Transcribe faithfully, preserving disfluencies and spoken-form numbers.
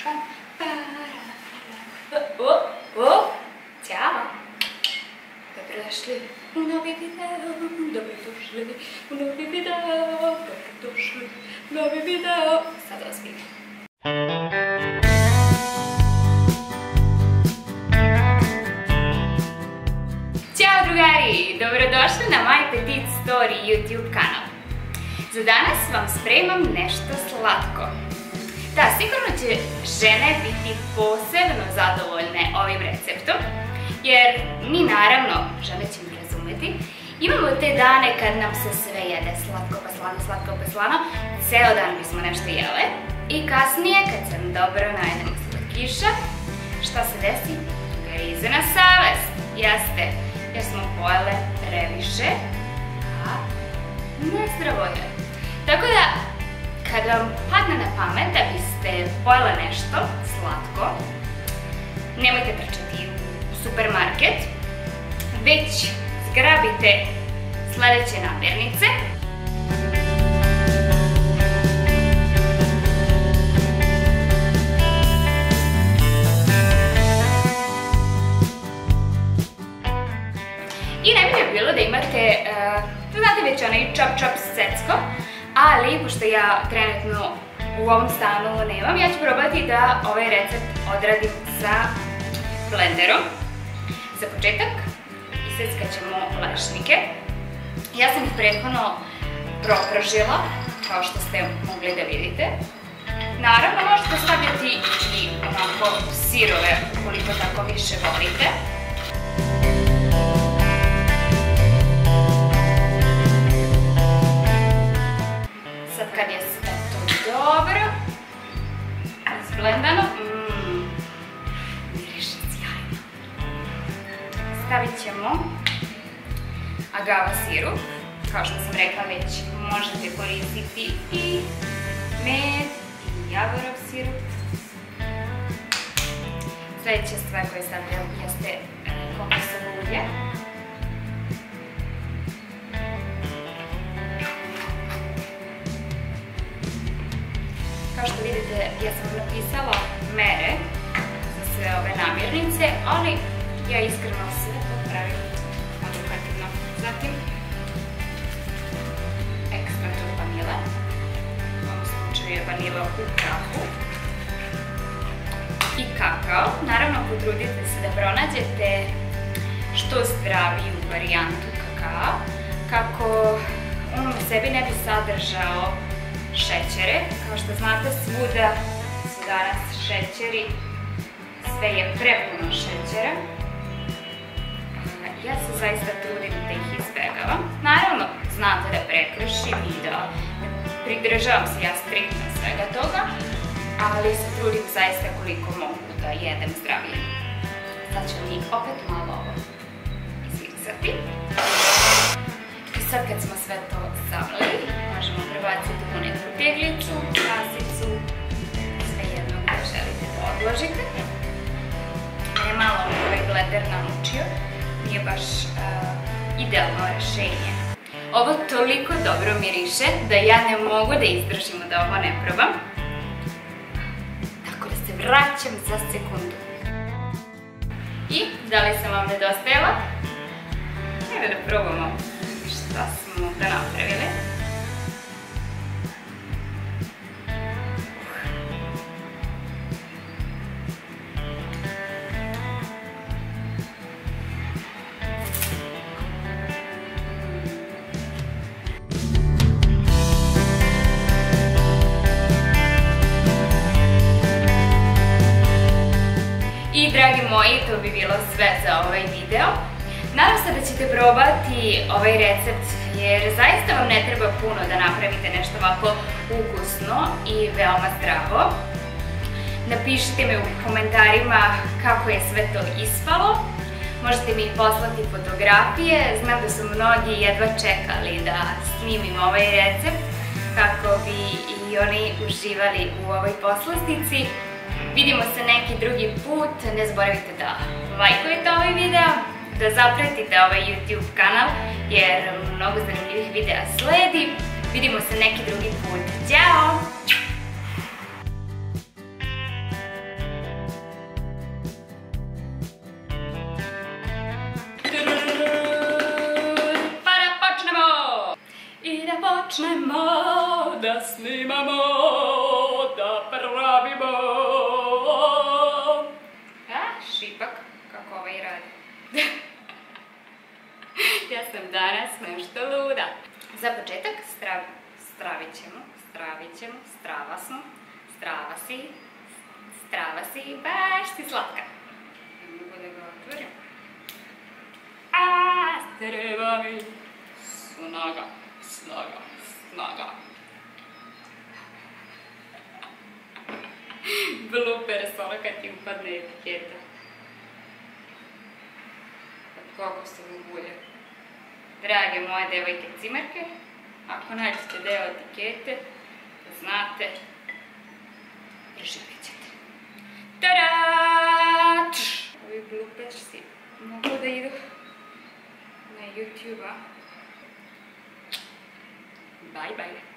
O, o, ćao! Dobrodošli u novi video, dobrodošli u novi video, dobrodošli u novi video. Sad ozbiljno. Ćao drugari, dobrodošli na My Petite Story YouTube kanal. Za danas vam spremam nešto slatko. Da, sigurno će žene biti posebno zadovoljne ovim receptom, jer mi naravno, žene će mi razumeti, imamo te dane kad nam se sve jede slatko pa slano, slatko pa slano, ceo dan bismo nešto jele i kasnije kad se dobro najedemo slatkiša, šta se desi? Grize nas savest, jeste, jer smo pojele previše, a nezdravo je. Tako da, kad vam padne na pamet da biste pojela nešto slatko, nemojte trčati u supermarket, već zgrabite sledeće namirnice. I najbolje bi bilo da imate, znate već onaj čop čop secko, ali pošto ja trenutno u ovom stanu nemam, ja ću probati da ovaj recept odradim sa blenderom. Za početak iseckat ćemo lešnike. Ja sam ih prethodno propržila, kao što ste mogli da vidite. Naravno, možete stavljati i onako sirove, ukoliko tako više volite. Sad kad je sve to dobro izblendano, mmm, miriše sjajno. Stavit ćemo agava sirup, kao što sam rekla već možete koristiti i med i javorov sirup. Sljedeća stvar koju stavljam jeste kokosovo ulje. Kao što vidite, ja sam napisala mere za sve ove namirnice, ali ja iskreno sve to pravim edukativno. Zatim, ekstrakt od vanile, u ovom slučaju je vanila u prahu, i kakao. Naravno, potrudite se da pronađete što zdraviju varijantu kakao, kako on u sebi ne bi sadržao šećere. Kao što znate, svuda su danas šećeri, sve je prepuno šećera. Ja se zaista trudim da ih izbegavam. Naravno, znate da prekršim i da pridržavam se ja striktno svega toga, ali se trudim zaista koliko mogu da jedem zdravije. Sad ćemo mi opet malo ovo izmiksati. I sad kad smo sve to zamleli, možemo prebaciti u neku teglicu, kasicu, sve jedno gdje želite da odložite. Mene je malo ovaj blender namučio, nije baš idealno rešenje. Ovo toliko dobro miriše da ja ne mogu da izdržim da ovo ne probam. Tako da se vraćam za sekundu. I da li sam vam nedostajala? Evo da probamo šta smo ovdje napravili. I dragi moji, to bi bilo sve za ovaj video. Nadam se da ćete probati ovaj recept, jer zaista vam ne treba puno da napravite nešto ovako ukusno i veoma zdravo. Napišite mi u komentarima kako je sve to ispalo. Možete mi poslati fotografije, znam da su mnogi jedva čekali da snimim ovaj recept kako bi i oni uživali u ovoj poslastici. Vidimo se neki drugi put, ne zaboravite da lajkujete ovaj video, da zapratite ovaj YouTube kanal jer mnogo zanimljivih videa sledi. Vidimo se neki drugi put. Ćao! počnemo da snimamo, da pravimo. A, šipak, kako ovaj radi. Ja sam danas nešto luda. Za početak strav, stravit ćemo, stravit ćemo, strava smo, strava si, strava si, baš si slatka. Ne mogu da ga otvorim. A, treba mi snaga, snaga, snaga. Blooper solo kad ti upadne etiketa. Kako se gugulja. Drage moje devojke cimerke, ako nađete deo etikete, znate, preživjet ćete. Tada! Ovi bloopersi mogu da idu na YouTube-a. Bye bye.